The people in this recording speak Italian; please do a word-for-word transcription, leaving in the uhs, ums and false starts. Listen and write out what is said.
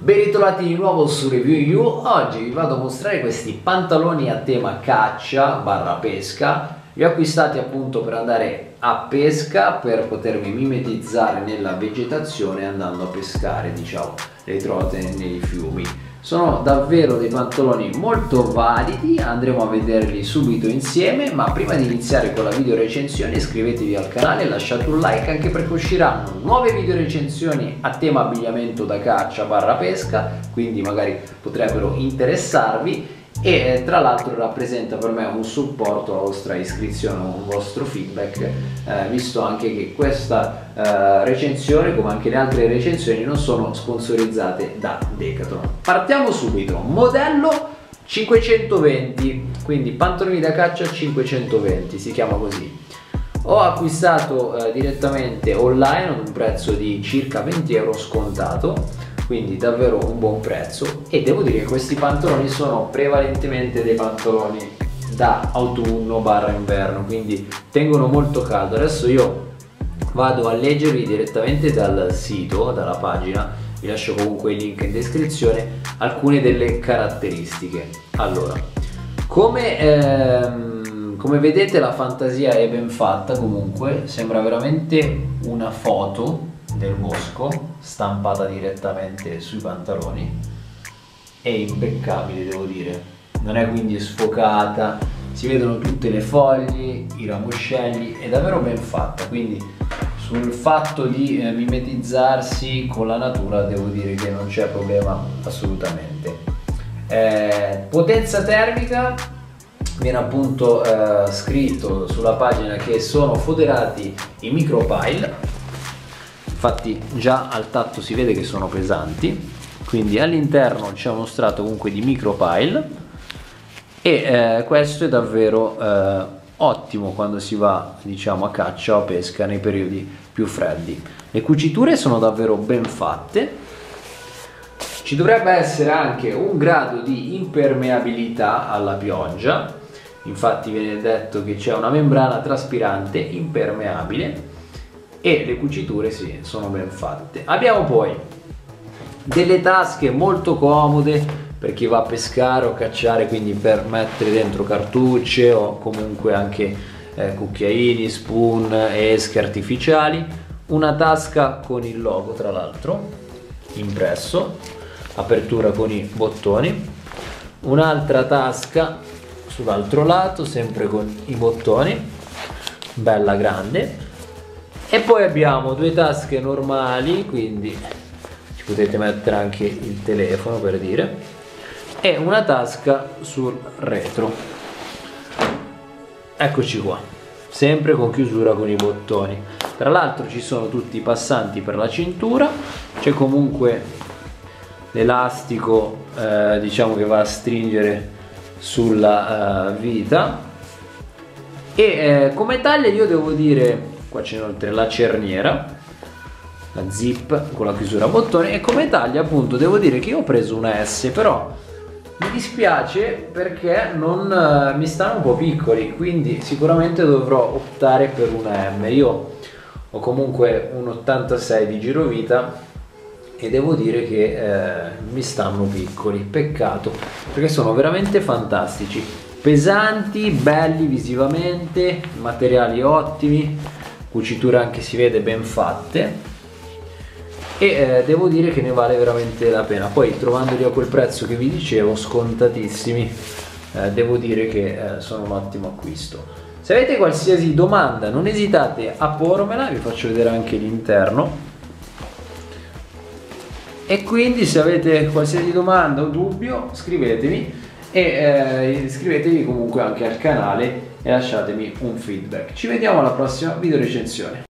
Ben ritrovati di nuovo su Review You. Oggi vi vado a mostrare questi pantaloni a tema caccia barra pesca. Li ho acquistati appunto per andare a pesca, per potermi mimetizzare nella vegetazione andando a pescare, diciamo, le trovate nei fiumi. Sono davvero dei pantaloni molto validi, andremo a vederli subito insieme, ma prima di iniziare con la video recensione iscrivetevi al canale e lasciate un like, anche perché usciranno nuove video recensioni a tema abbigliamento da caccia barra pesca, quindi magari potrebbero interessarvi. E tra l'altro rappresenta per me un supporto alla vostra iscrizione, un vostro feedback, eh, visto anche che questa eh, recensione, come anche le altre recensioni, non sono sponsorizzate da Decathlon. Partiamo subito. Modello cinquecentoventi, quindi pantaloni da caccia cinquecentoventi, si chiama così. Ho acquistato eh, direttamente online ad un prezzo di circa venti euro scontato, quindi davvero un buon prezzo, e devo dire che questi pantaloni sono prevalentemente dei pantaloni da autunno barra inverno, quindi tengono molto caldo. Adesso io vado a leggervi direttamente dal sito, dalla pagina, vi lascio comunque il link in descrizione, alcune delle caratteristiche. Allora, come, ehm, come vedete la fantasia è ben fatta, comunque sembra veramente una foto del bosco stampata direttamente sui pantaloni. È impeccabile, devo dire, non è quindi sfocata, si vedono tutte le foglie, i ramoscelli, è davvero ben fatta, quindi sul fatto di eh, mimetizzarsi con la natura devo dire che non c'è problema assolutamente. Eh, potenza termica, viene appunto eh, scritto sulla pagina che sono foderati in micropile. Infatti già al tatto si vede che sono pesanti, quindi all'interno c'è uno strato comunque di micropile, e eh, questo è davvero eh, ottimo quando si va, diciamo, a caccia o a pesca nei periodi più freddi. Le cuciture sono davvero ben fatte. Ci dovrebbe essere anche un grado di impermeabilità alla pioggia, infatti viene detto che c'è una membrana traspirante impermeabile, e le cuciture sì, sono ben fatte. Abbiamo poi delle tasche molto comode per chi va a pescare o cacciare, quindi per mettere dentro cartucce o comunque anche eh, cucchiaini, spoon, esche artificiali. Una tasca con il logo, tra l'altro impresso, apertura con i bottoni. Un'altra tasca sull'altro lato, sempre con i bottoni, bella grande. E poi abbiamo due tasche normali, quindi ci potete mettere anche il telefono, per dire, e una tasca sul retro. Eccoci qua, sempre con chiusura con i bottoni. Tra l'altro ci sono tutti i passanti per la cintura, c'è comunque l'elastico eh, diciamo che va a stringere sulla uh, vita, e eh, come taglia io devo dire, qua c'è inoltre la cerniera, la zip con la chiusura a bottone, e come taglia appunto devo dire che io ho preso una S, però mi dispiace perché non uh, mi stanno un po' piccoli, quindi sicuramente dovrò optare per una M. Io ho comunque un ottantasei di girovita e devo dire che eh, mi stanno piccoli, peccato, perché sono veramente fantastici, pesanti, belli visivamente, materiali ottimi, cuciture anche si vede ben fatte, e eh, devo dire che ne vale veramente la pena. Poi trovandoli a quel prezzo che vi dicevo, scontatissimi, eh, devo dire che eh, sono un ottimo acquisto. Se avete qualsiasi domanda non esitate a pormela, vi faccio vedere anche l'interno, e quindi se avete qualsiasi domanda o dubbio scrivetemi, e eh, iscrivetevi comunque anche al canale e lasciatemi un feedback. Ci vediamo alla prossima video recensione.